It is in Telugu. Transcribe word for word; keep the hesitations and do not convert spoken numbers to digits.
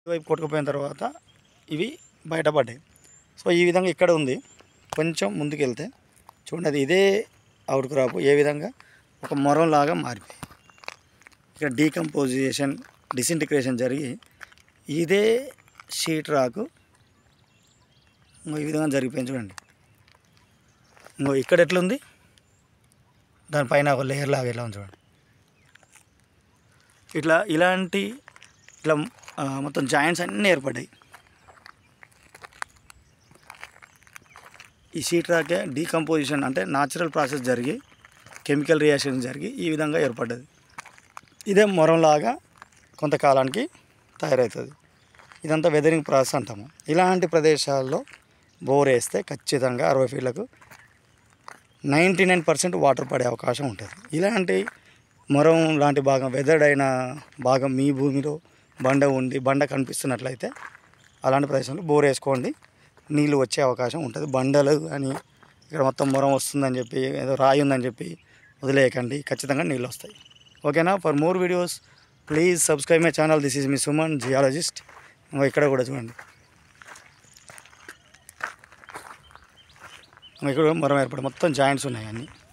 వైపు కొట్టుకుపోయిన తర్వాత ఇవి బయటపడ్డాయి. సో ఈ విధంగా ఇక్కడ ఉంది. కొంచెం ముందుకు వెళ్తే చూడండి, అది ఇదే అవుట్ క్రాప్ ఏ విధంగా ఒక మొరంలాగా మారిపోయి ఇక్కడ డీకంపోజిషన్ డిసింటిగ్రేషన్ జరిగి ఇదే షీట్ రాకు ఈ విధంగా జరిగిపోయింది. చూడండి, ఇంకో ఇక్కడ ఎట్లుంది, దానిపైన ఒక లేయర్ లాగా ఎలా ఉంది చూడండి. ఇట్లా ఇలాంటి ఇట్లా మొత్తం జాయింట్స్ అన్నీ ఏర్పడ్డాయి. ఈ షీట్ రాకే డీకంపోజిషన్ అంటే న్యాచురల్ ప్రాసెస్ జరిగి కెమికల్ రియాక్షన్ జరిగి ఈ విధంగా ఏర్పడ్డది. ఇదే మొరంలాగా కొంతకాలానికి తయారవుతుంది. ఇదంతా వెదరింగ్ ప్రాసెస్ అంటాము. ఇలాంటి ప్రదేశాల్లో బోర్ వేస్తే ఖచ్చితంగా అరవై ఫీట్లకు నైంటీ నైన్ పర్సెంట్ వాటర్ పడే అవకాశం ఉంటుంది. ఇలాంటి మొరం లాంటి భాగం వెదర్డ్ అయిన భాగం మీ భూమిలో బండ ఉండి బండ కనిపిస్తున్నట్లయితే అలాంటి ప్రదేశంలో బోర్ వేసుకోండి, నీళ్ళు వచ్చే అవకాశం ఉంటుంది. బండలు కానీ ఇక్కడ మొత్తం మొరం వస్తుందని చెప్పి ఏదో రాయి ఉందని చెప్పి వదిలేయకండి, ఖచ్చితంగా నీళ్ళు వస్తాయి. ఓకేనా? For more videos please subscribe my channel. This is me Suman, geologist. ఇక్కడ కూడా చూడండి, ఇక్కడ మొరం ఏర్పడి మొత్తం జాయింట్స్ ఉన్నాయి అన్నీ.